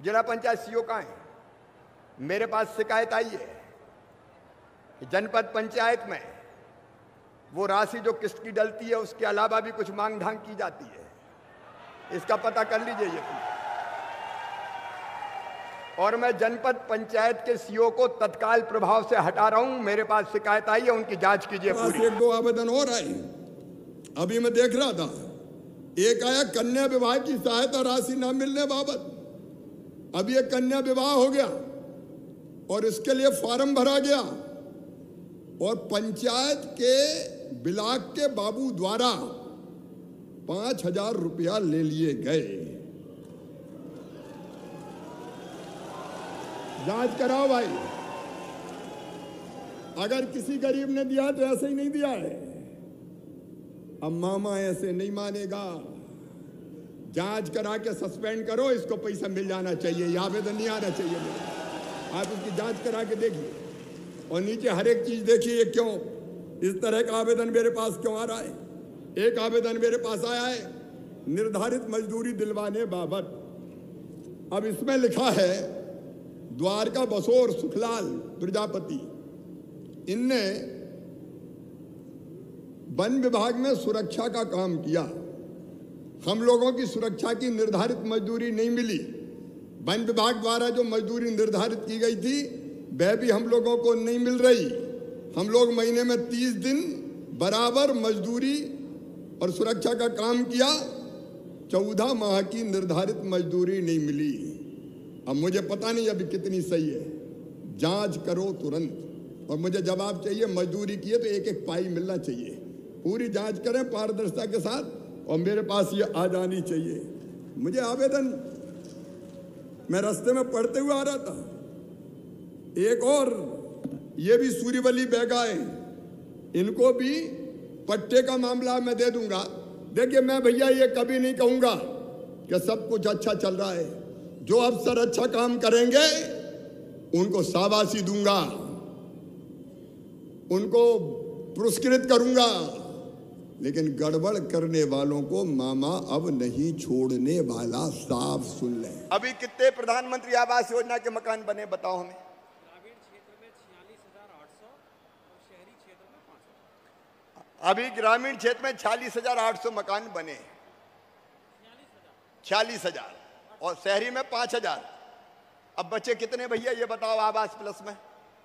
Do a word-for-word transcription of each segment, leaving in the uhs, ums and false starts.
जिला पंचायत सीओ कहाँ है? मेरे पास शिकायत आई है कि जनपद पंचायत में वो राशि जो किस्त की डलती है उसके अलावा भी कुछ मांग ढांग की जाती है। इसका पता कर लीजिए ये तुम। और मैं जनपद पंचायत के सीओ को तत्काल प्रभाव से हटा रहा हूं। मेरे पास शिकायत आई है, उनकी जांच कीजिए पूरी। एक दो आवेदन और आए, अभी मैं देख रहा था। एक आया कन्या विवाह की सहायता राशि न मिलने बाबत। अभी एक कन्या विवाह हो गया और इसके लिए फॉर्म भरा गया और पंचायत के ब्लॉक के बाबू द्वारा पांच हजार रुपया ले लिए गए। जांच कराओ भाई। अगर किसी गरीब ने दिया तो ऐसे ही नहीं दिया है। अब मामा ऐसे नहीं मानेगा। जांच करा के सस्पेंड करो, इसको पैसा मिल जाना चाहिए। यह आवेदन नहीं आना चाहिए। आप इसकी जांच करा के देखिए और नीचे हर एक चीज देखिए क्यों इस तरह का आवेदन मेरे पास क्यों आ रहा है। एक आवेदन मेरे पास आया है निर्धारित मजदूरी दिलवाने बाबत। अब इसमें लिखा है द्वारका बसोर सुखलाल प्रजापति, इनने वन विभाग में सुरक्षा का काम किया। हम लोगों की सुरक्षा की निर्धारित मजदूरी नहीं मिली। वन विभाग द्वारा जो मजदूरी निर्धारित की गई थी वह भी हम लोगों को नहीं मिल रही। हम लोग महीने में तीस दिन बराबर मजदूरी और सुरक्षा का काम किया। चौदह माह की निर्धारित मजदूरी नहीं मिली। अब मुझे पता नहीं अभी कितनी सही है। जांच करो तुरंत और मुझे जवाब चाहिए। मजदूरी की है तो एक एक पाई मिलना चाहिए। पूरी जांच करें पारदर्शिता के साथ और मेरे पास ये आ जानी चाहिए। मुझे आवेदन मैं रास्ते में पढ़ते हुए आ रहा था। एक और ये भी सूर्यवली बैगाए, इनको भी पट्टे का मामला मैं दे दूंगा। देखिए मैं भैया ये कभी नहीं कहूंगा कि सब कुछ अच्छा चल रहा है। जो अफसर अच्छा काम करेंगे उनको शाबाशी दूंगा, उनको पुरस्कृत करूंगा, लेकिन गड़बड़ करने वालों को मामा अब नहीं छोड़ने वाला। साफ सुन ले। अभी कितने प्रधानमंत्री आवास योजना के मकान बने बताओ हमें। ग्रामीण क्षेत्र में छियालीस हजार आठ सौ और शहरी क्षेत्र में पाँच हजार। अभी ग्रामीण क्षेत्र में छियालीस हजार आठ सौ मकान बने, छियालीस हजार और शहरी में पांच हजार। अब बचे कितने भैया ये बताओ आवास प्लस में?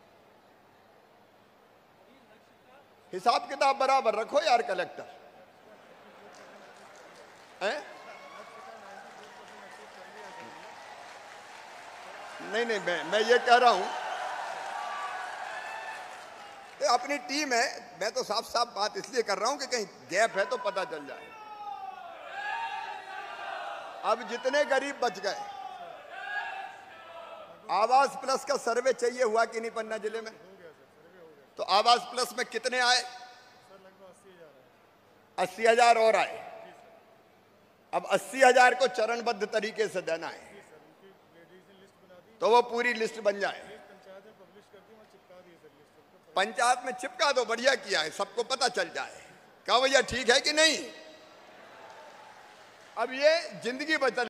हिसाब किताब बराबर रखो यार कलेक्टर हैं? नहीं नहीं मैं मैं ये कह रहा हूं अपनी टीम है। मैं तो साफ साफ बात इसलिए कर रहा हूं कि कहीं गैप है तो पता चल जाए। अब जितने गरीब बच गए, आवास प्लस का सर्वे चाहिए हुआ कि नहीं पन्ना जिले में? तो आवास प्लस में कितने आए? अस्सी हजार और आए। अब अस्सी हजार को चरणबद्ध तरीके से देना है तो वो पूरी लिस्ट बन जाए। पंचायत में चिपका दो, बढ़िया किया है, सबको पता चल जाए। कहा भैया ठीक है कि नहीं? अब ये जिंदगी बदल